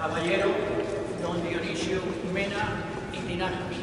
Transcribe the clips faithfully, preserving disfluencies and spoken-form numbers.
caballero don Dionisio Mena y Linares.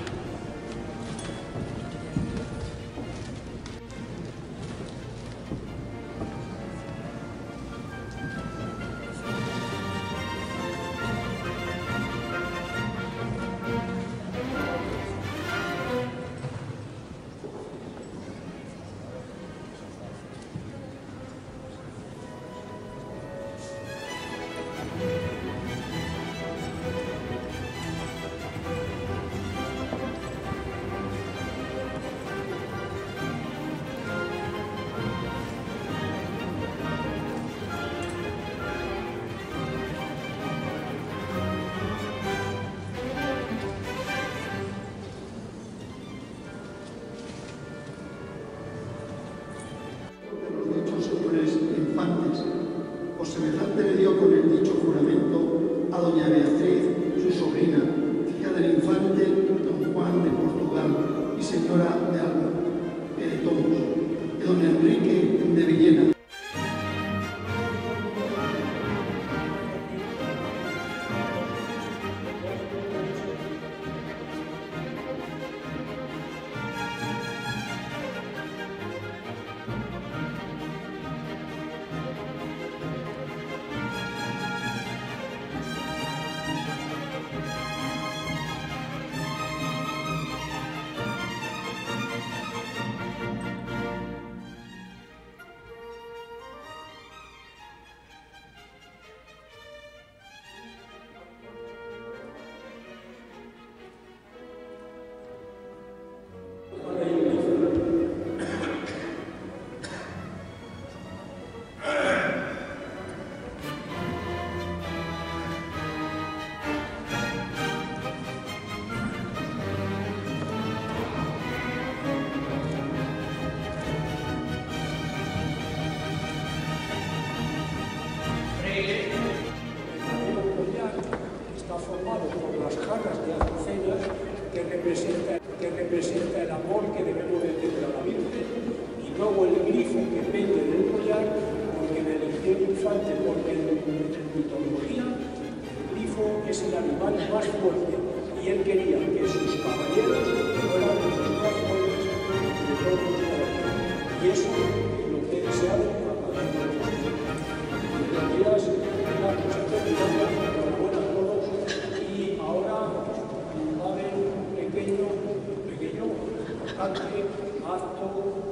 Por semejante le dio con el dicho juramento a doña Beatriz, su sobrina, hija del infante don Juan de Portugal y señora de Alba, de Tomos, de don Enrique de Villena. Está formado por las jarras de azucenas que representa, que representa el amor que debemos de tener a la Virgen, y luego el grifo que pende del collar, porque me eligió el infante, porque en, en mitología el grifo es el animal más fuerte, y él quería que sus caballeros fueran los más fuertes de todos los caballeros, y eso es lo que he deseado a cada uno de nosotros. Gracias, enhorabuena a todos, y ahora va a haber un pequeño, pequeño, importante acto